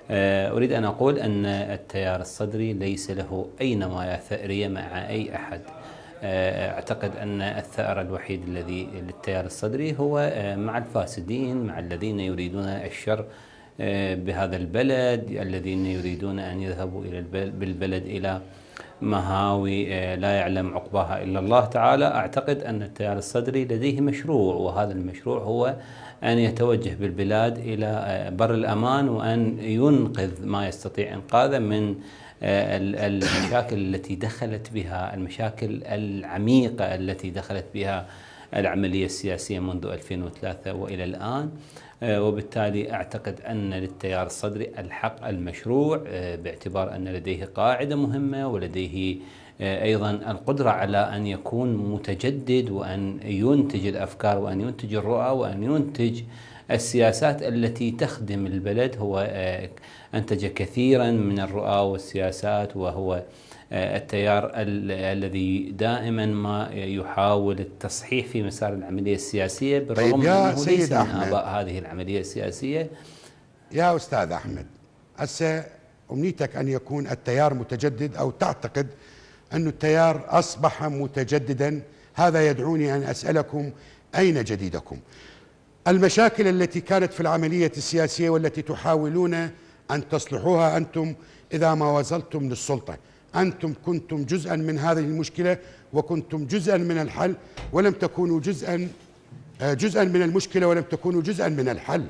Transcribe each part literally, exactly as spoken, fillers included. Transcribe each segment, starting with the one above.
أريد أن أقول أن التيار الصدري ليس له أي نوايا ثأرية مع أي أحد. أعتقد أن الثأر الوحيد الذي للتيار الصدري هو مع الفاسدين، مع الذين يريدون الشر بهذا البلد، الذين يريدون أن يذهبوا إلى بالبلد إلى مهاوي لا يعلم عقباها إلا الله تعالى. أعتقد أن التيار الصدري لديه مشروع، وهذا المشروع هو أن يتوجه بالبلاد إلى بر الأمان، وأن ينقذ ما يستطيع إنقاذه من المشاكل التي دخلت بها، المشاكل العميقة التي دخلت بها العملية السياسية منذ ألفين وثلاثة وإلى الآن. وبالتالي أعتقد أن للتيار الصدري الحق المشروع، باعتبار أن لديه قاعدة مهمة ولديه أيضا القدرة على أن يكون متجدد، وأن ينتج الأفكار وأن ينتج الرؤى وأن ينتج السياسات التي تخدم البلد. هو أنتج كثيرا من الرؤى والسياسات، وهو التيار الذي دائما ما يحاول التصحيح في مسار العملية السياسية، بالرغم طيب يا أنه سيد ليس من أحمد، آباء هذه العملية السياسية. يا أستاذ أحمد، هسه أمنيتك أن يكون التيار متجدد، أو تعتقد أن التيار أصبح متجددا. هذا يدعوني أن أسألكم: أين جديدكم؟ المشاكل التي كانت في العملية السياسية والتي تحاولون أن تصلحوها أنتم إذا ما وصلتم للسلطة، أنتم كنتم جزءا من هذه المشكلة وكنتم جزءا من الحل، ولم تكونوا جزءا جزءا من المشكلة ولم تكونوا جزءا من الحل.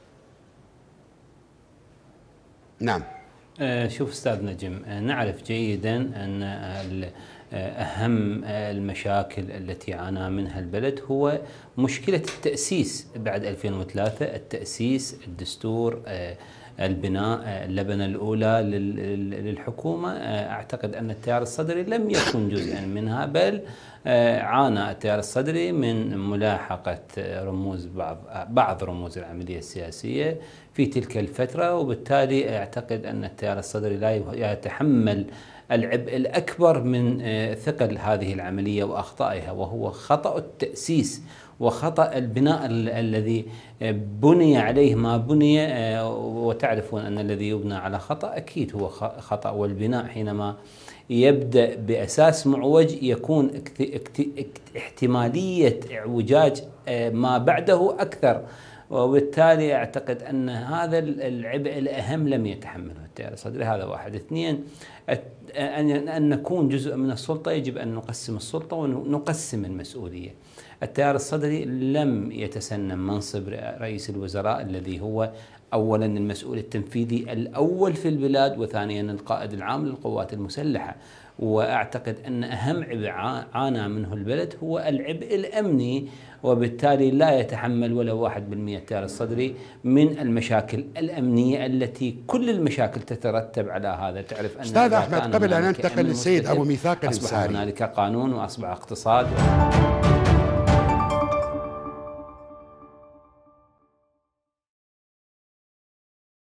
نعم. شوف أستاذ نجم، نعرف جيدا أن أهم المشاكل التي عانى منها البلد هو مشكلة التأسيس بعد ألفين وثلاثة، التأسيس، الدستور، البناء، اللبنة الأولى للحكومة. أعتقد أن التيار الصدري لم يكن جزءا منها، بل عانى التيار الصدري من ملاحقة رموز بعض بعض رموز العملية السياسية في تلك الفترة. وبالتالي أعتقد أن التيار الصدري لا يتحمل العبء الأكبر من ثقل هذه العملية وأخطائها، وهو خطأ التأسيس وخطأ البناء الذي بني عليه ما بني. وتعرفون أن الذي يبنى على خطأ أكيد هو خطأ، والبناء حينما يبدأ بأساس معوج يكون احتمالية اعوجاج ما بعده أكثر. وبالتالي أعتقد أن هذا العبء الأهم لم يتحمله التيار الصدري. هذا واحد. اثنين، أن نكون جزء من السلطة يجب أن نقسم السلطة ونقسم المسؤولية. التيار الصدري لم يتسنم منصب رئيس الوزراء الذي هو أولا المسؤول التنفيذي الأول في البلاد، وثانيا القائد العام للقوات المسلحة. وأعتقد أن أهم عبء عانى منه البلد هو العبء الأمني، وبالتالي لا يتحمل ولا واحد بالمئة التيار الصدري من المشاكل الأمنية التي كل المشاكل تترتب على هذا. تعرف أن أستاذ أحمد، قبل أن ننتقل للسيد أبو ميثاق الإنساري، أصبح الإنساري، هنالك قانون وأصبح اقتصاد.